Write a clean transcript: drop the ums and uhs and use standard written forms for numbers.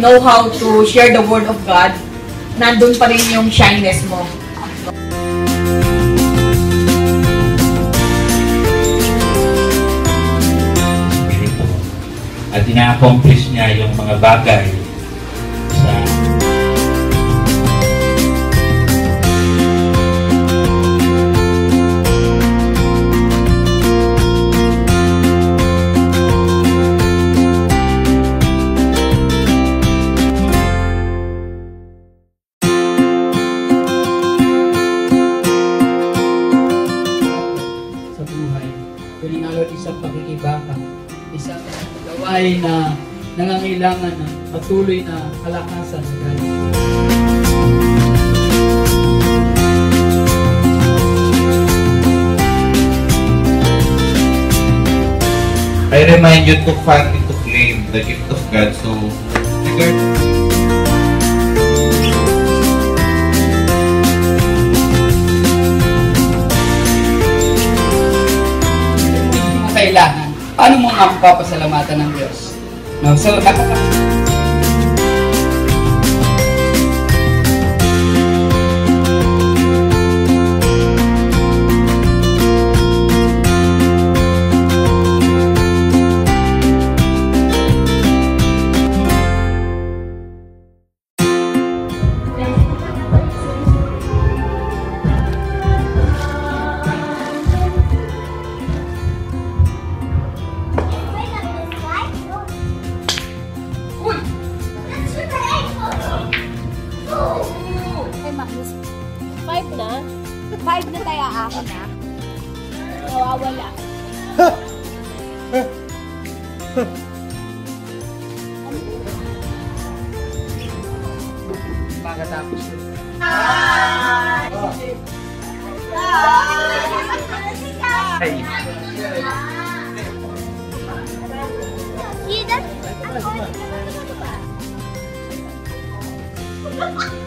know how to share the word of God, nandun pa rin yung shyness mo. At ina-accomplish niya yung mga bagay sa buhay. Piningalot isang pakikibaka, isang gawain na nangangailangan ng patuloy na kalakasan sa Diyos. I remind you to find and to claim the gift of God. So, Kailangan. Paano mo nga papasalamatan ng Diyos? No? So, Five na tayo ako na. Nawawala. makatapos. Hey.